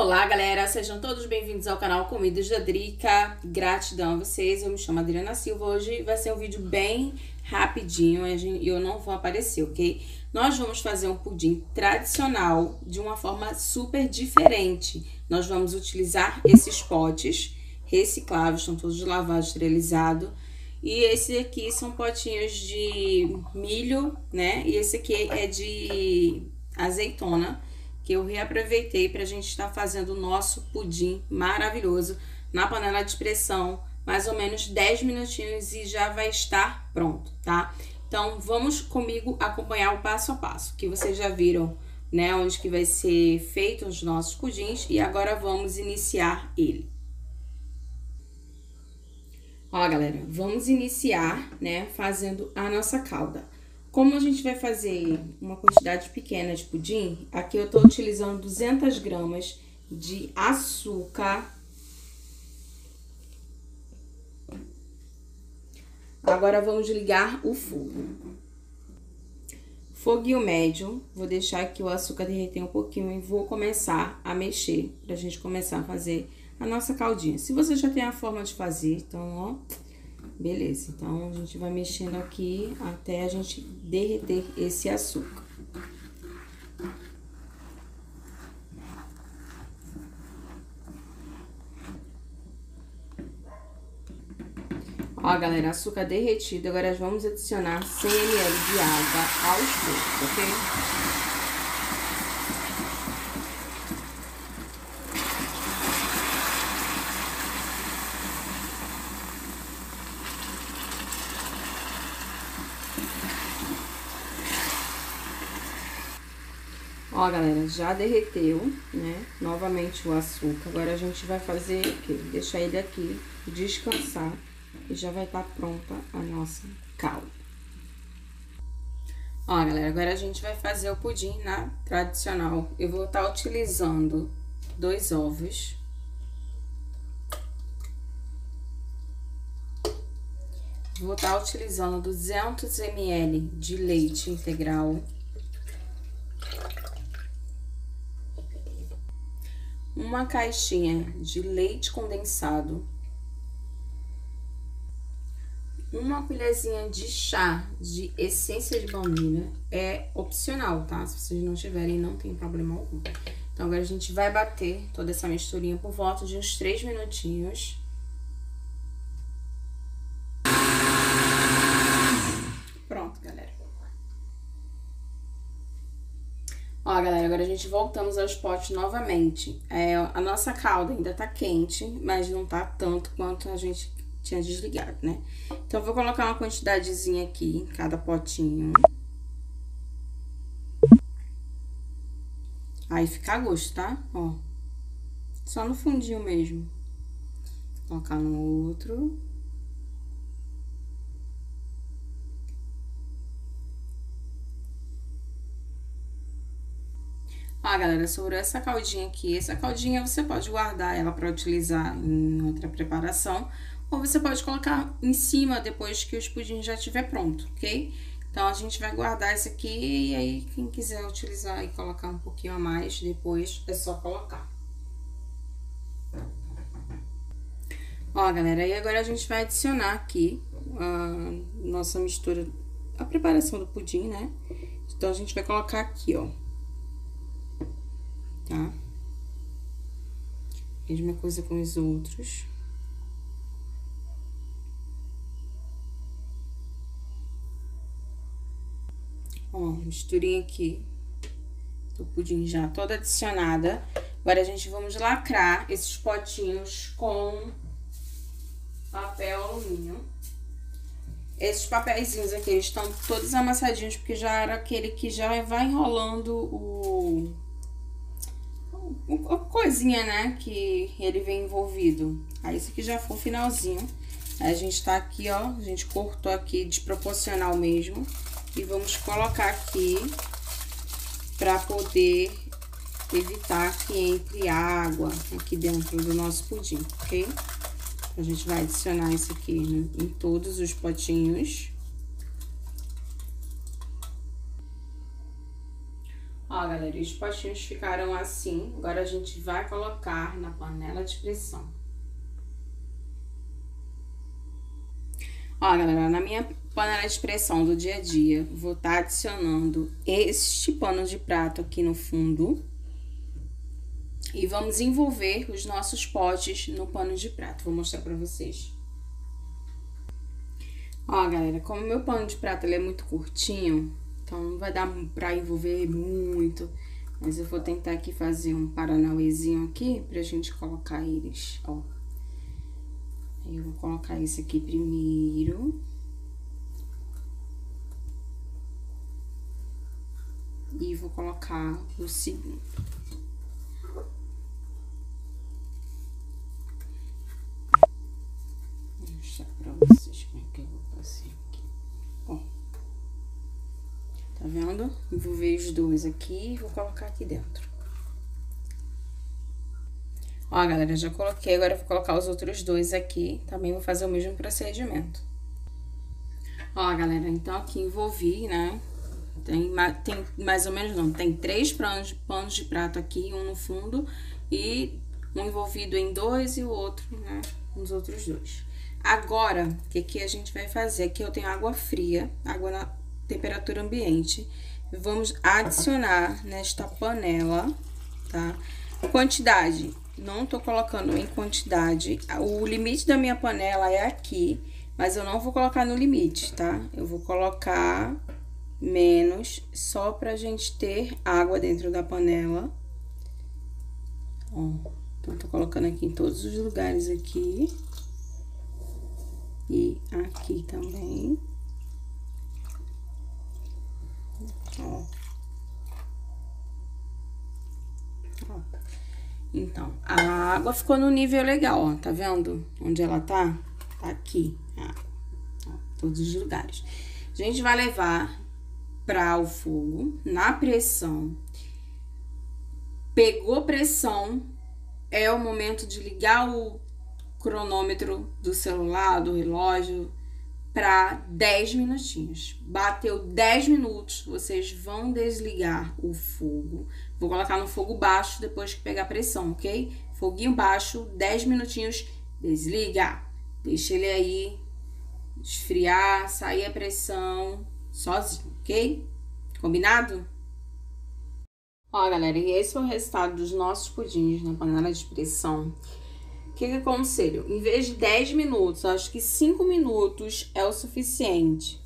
Olá, galera! Sejam todos bem-vindos ao canal Comidas da Drica. Gratidão a vocês. Eu me chamo Adriana Silva. Hoje vai ser um vídeo bem rapidinho e eu não vou aparecer, ok? Nós vamos fazer um pudim tradicional de uma forma super diferente. Nós vamos utilizar esses potes recicláveis, estão todos de lavagem esterilizado. E esse aqui são potinhos de milho, né? E esse aqui é de azeitona, que eu reaproveitei para a gente estar fazendo o nosso pudim maravilhoso na panela de pressão, mais ou menos 10 minutinhos e já vai estar pronto, tá? Então, vamos comigo acompanhar o passo a passo, que vocês já viram, né, onde que vai ser feito os nossos pudins, e agora vamos iniciar ele. Ó, galera, vamos iniciar, né, fazendo a nossa calda. Como a gente vai fazer uma quantidade pequena de pudim, aqui eu tô utilizando 200 gramas de açúcar. Agora vamos ligar o fogo. Foguinho médio, vou deixar aqui o açúcar derreter um pouquinho e vou começar a mexer pra gente começar a fazer a nossa caldinha. Se você já tem a forma de fazer, então, ó... Beleza, então a gente vai mexendo aqui até a gente derreter esse açúcar. Ó, galera, açúcar derretido. Agora vamos adicionar 100 ml de água aos poucos, ok? Ó, galera, já derreteu, né, novamente o açúcar. Agora a gente vai fazer o quê? Deixar ele aqui descansar e já vai estar pronta a nossa calda. Ó, galera, agora a gente vai fazer o pudim na tradicional. Eu vou estar utilizando 2 ovos. Vou estar utilizando 200 ml de leite integral. Uma caixinha de leite condensado, uma colherzinha de chá de essência de baunilha, é opcional, tá? Se vocês não tiverem, não tem problema algum. Então, agora a gente vai bater toda essa misturinha por volta de uns 3 minutinhos. Pronto, galera. Ó, galera, agora a gente voltamos aos potes novamente. A nossa calda ainda tá quente, mas não tá tanto quanto a gente tinha desligado, né? Então, eu vou colocar uma quantidadezinha aqui em cada potinho. Aí fica a gosto, tá? Ó, só no fundinho mesmo. Vou colocar no outro. Ó, galera, sobrou essa caldinha aqui. Essa caldinha você pode guardar ela para utilizar em outra preparação, ou você pode colocar em cima depois que os pudins já estiver pronto, ok? Então, a gente vai guardar esse aqui e aí quem quiser utilizar e colocar um pouquinho a mais depois, é só colocar. Ó, galera, e agora a gente vai adicionar aqui a nossa mistura, a preparação do pudim, né? Então, a gente vai colocar aqui, ó. Tá? Mesma coisa com os outros. Ó, misturinha aqui do pudim já toda adicionada. Agora, a gente vamos lacrar esses potinhos com papel alumínio. Esses papeizinhos aqui, eles estão todos amassadinhos, porque já era aquele que já vai enrolando a coisinha, né, que ele vem envolvido. Aí, esse aqui já foi o finalzinho. Aí, a gente tá aqui, ó, a gente cortou aqui desproporcional mesmo. E vamos colocar aqui pra poder evitar que entre água aqui dentro do nosso pudim, ok? A gente vai adicionar isso aqui em todos os potinhos. Ó, Ó, galera, os potinhos ficaram assim. Agora a gente vai colocar na panela de pressão. Ó, galera, na minha panela de pressão do dia a dia, vou estar adicionando este pano de prato aqui no fundo. E vamos envolver os nossos potes no pano de prato. Vou mostrar pra vocês. Ó, galera, como meu pano de prato ele é muito curtinho, então não vai dar pra envolver muito. Mas eu vou tentar aqui fazer um paranauêzinho aqui pra gente colocar eles, ó. Aí eu vou colocar esse aqui primeiro. E vou colocar o segundo. Vou mostrar pra vocês como é que eu vou fazer aqui. Ó. Tá vendo? Envolver os dois aqui e vou colocar aqui dentro. Ó, galera, já coloquei, agora eu vou colocar os outros dois aqui. Também vou fazer o mesmo procedimento. Ó, galera, então aqui envolvi, né? Tem mais ou menos, não, tem 3 panos de prato aqui, um no fundo e um envolvido em 2 e o outro, né, nos outros 2. Agora, o que a gente vai fazer? Aqui eu tenho água fria, água na temperatura ambiente. Vamos adicionar nesta panela, tá? Quantidade, não tô colocando em quantidade. O limite da minha panela é aqui, mas eu não vou colocar no limite, tá? Eu vou colocar menos, só pra gente ter água dentro da panela. Ó, então, tô colocando aqui em todos os lugares aqui. E aqui também. Ó. Ó. Então, a água ficou no nível legal, ó, tá vendo? Onde ela tá? Tá aqui, ó, todos os lugares. A gente vai levar para o fogo, na pressão. Pegou pressão, é o momento de ligar o cronômetro do celular, do relógio, para 10 minutinhos. Bateu 10 minutos, vocês vão desligar o fogo. Vou colocar no fogo baixo depois que pegar pressão, ok? Foguinho baixo, 10 minutinhos, desliga. Deixa ele aí esfriar, sair a pressão sozinho, ok? Combinado? Ó, galera, e esse foi o resultado dos nossos pudins na panela de pressão. O que eu aconselho? Em vez de 10 minutos, acho que 5 minutos é o suficiente.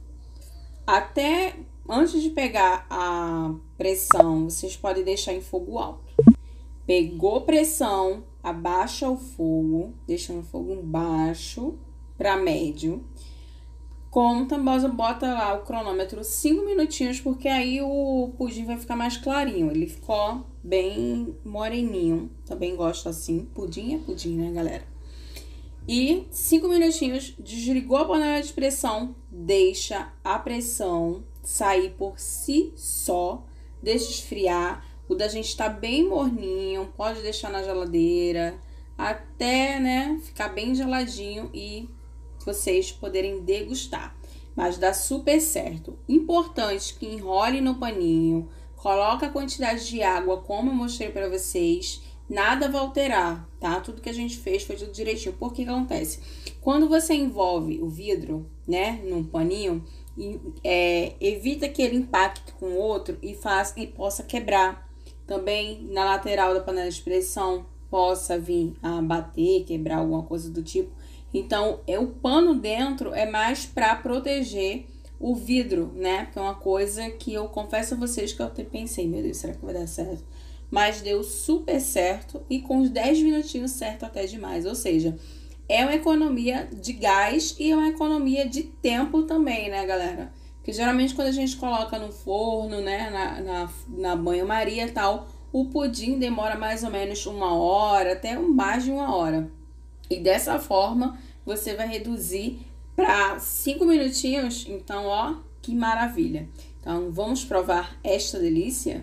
Até antes de pegar a pressão, vocês podem deixar em fogo alto. Pegou pressão, abaixa o fogo, deixa no fogo baixo para médio. Conta, bota lá o cronômetro 5 minutinhos, porque aí o pudim vai ficar mais clarinho. Ele ficou bem moreninho. Também gosto assim. Pudim é pudim, né, galera? E 5 minutinhos, desligou a panela de pressão, deixa a pressão sair por si só, deixa esfriar. O da gente tá bem morninho, pode deixar na geladeira até, né, ficar bem geladinho e vocês poderem degustar, mas dá super certo. Importante que enrole no paninho, coloca a quantidade de água como eu mostrei para vocês, nada vai alterar, tá? Tudo que a gente fez foi tudo direitinho. Por que acontece? Quando você envolve o vidro, né, num paninho, evita que ele impacte com o outro e possa quebrar. Também na lateral da panela de pressão possa vir a bater, quebrar alguma coisa do tipo. Então, o pano dentro é mais para proteger o vidro, né? Que é uma coisa que eu confesso a vocês que eu até pensei, meu Deus, será que vai dar certo? Mas deu super certo e com os 10 minutinhos certo até demais. Ou seja, é uma economia de gás e é uma economia de tempo também, né, galera? Porque geralmente quando a gente coloca no forno, né, na banho-maria e tal, o pudim demora mais ou menos 1 hora, até mais de 1 hora. E dessa forma, você vai reduzir para 5 minutinhos. Então, ó, que maravilha. Então, vamos provar esta delícia?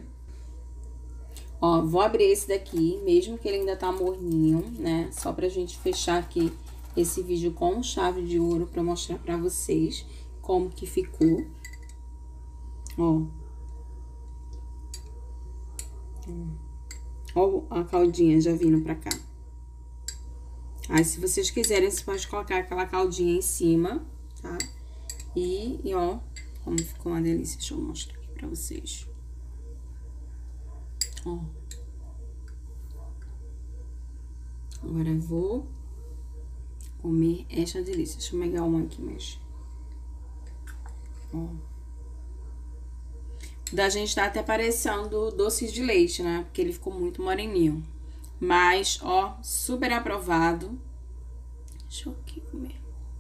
Ó, vou abrir esse daqui, mesmo que ele ainda tá morninho, né? Só pra gente fechar aqui esse vídeo com chave de ouro pra mostrar pra vocês como que ficou. Ó. Ó a caldinha já vindo pra cá. Aí, se vocês quiserem, você pode colocar aquela caldinha em cima, tá? E ó, como ficou uma delícia. Deixa eu mostrar aqui pra vocês. Ó. Agora eu vou comer esta delícia. Deixa eu pegar uma aqui, mas... Ó. Da gente tá até parecendo doce de leite, né? Porque ele ficou muito moreninho. Mas, ó, super aprovado. Deixa eu aqui comer.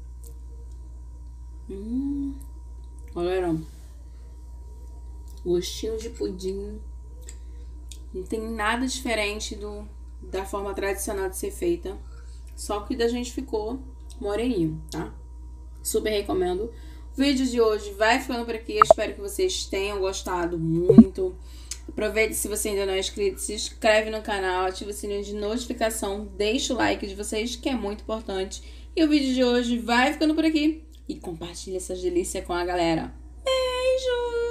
Galera, gostinho de pudim. Não tem nada diferente da forma tradicional de ser feita. Só que da gente ficou moreninho, tá? Super recomendo. O vídeo de hoje vai ficando por aqui. Eu espero que vocês tenham gostado muito. Aproveite, se você ainda não é inscrito, se inscreve no canal, ativa o sininho de notificação, deixa o like de vocês, que é muito importante. E o vídeo de hoje vai ficando por aqui. E compartilha essas delícias com a galera. Beijo!